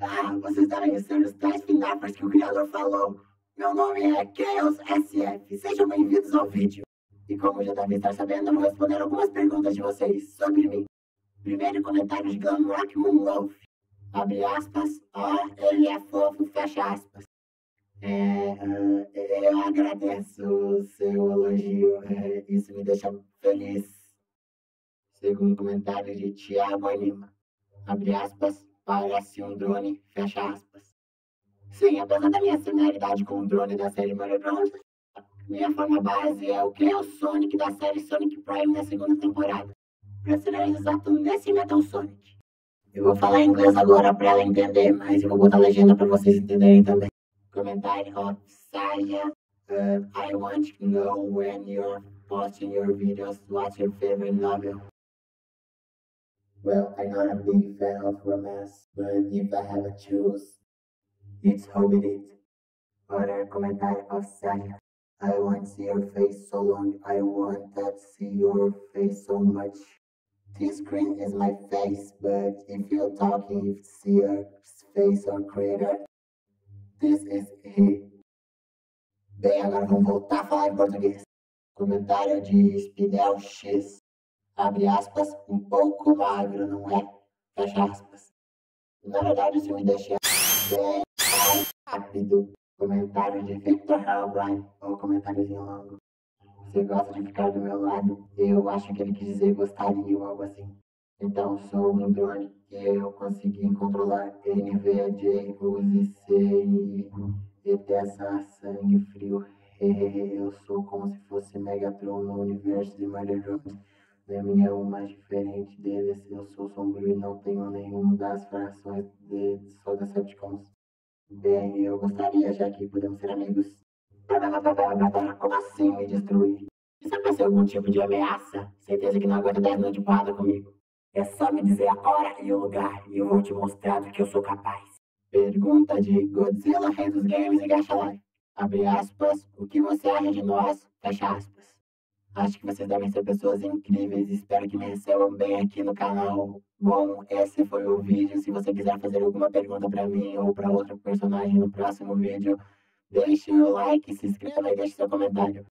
Vocês devem ser os 10 FNAFers que o criador falou. Meu nome é Chaos SF. Sejam bem-vindos ao vídeo. E como já devem estar sabendo, eu vou responder algumas perguntas de vocês sobre mim. Primeiro comentário de Glamrock Moonwolf. Abre aspas. Ele é fofo, fecha aspas. Eu agradeço o seu elogio. Isso me deixa feliz. Segundo comentário de Thiago Anima. Abre aspas. Parece um drone, fecha aspas. Sim, apesar da minha similaridade com o drone da série Mario Bros, minha forma base é o Chaos Sonic da série Sonic Prime da segunda temporada. Pra ser exato, nesse Metal Sonic. Eu vou falar em inglês agora pra ela entender, mas eu vou botar a legenda pra vocês entenderem também. Comentário of Saya. I want to know when you're posting your videos, what's your favorite novel? Well, I'm not a big fan of romance, but if I have to choose, it's Hobbit It. Other comentário of Saya. I want to see your face so long, I want to see your face so much. This screen is my face, but if you're talking, if see your face or creator, this is he. Bem, agora vamos voltar a falar em português. Comentário de Spinel X. Abre aspas, um pouco magro, não é? Fecha aspas. Na verdade, isso me deixa bem rápido. Comentário de Victor Heilbrine, ou comentáriozinho longo. Você gosta de ficar do meu lado? Eu acho que ele quis dizer gostaria ou algo assim. Então, sou um drone e eu consegui controlar NVJ, Uzi, CNI e dessa sangue frio. Eu sou como se fosse Megatron no universo de Mario Bros. Na minha mais diferente deles, eu sou sombrio e não tenho nenhuma das frações só Decepticons. Bem, eu gostaria, já que podemos ser amigos. Como assim me destruir? Isso vai ser algum tipo de ameaça? Certeza que não aguenta 10 minutos de porrada comigo. É só me dizer a hora e o lugar e eu vou te mostrar do que eu sou capaz. Pergunta de Godzilla, Rei dos Games e Gacha Life. Abre aspas, o que você acha de nós? Fecha aspas. Acho que vocês devem ser pessoas incríveis e espero que me recebam bem aqui no canal. Bom, esse foi o vídeo. Se você quiser fazer alguma pergunta pra mim ou pra outro personagem no próximo vídeo, deixe o like, se inscreva e deixe seu comentário.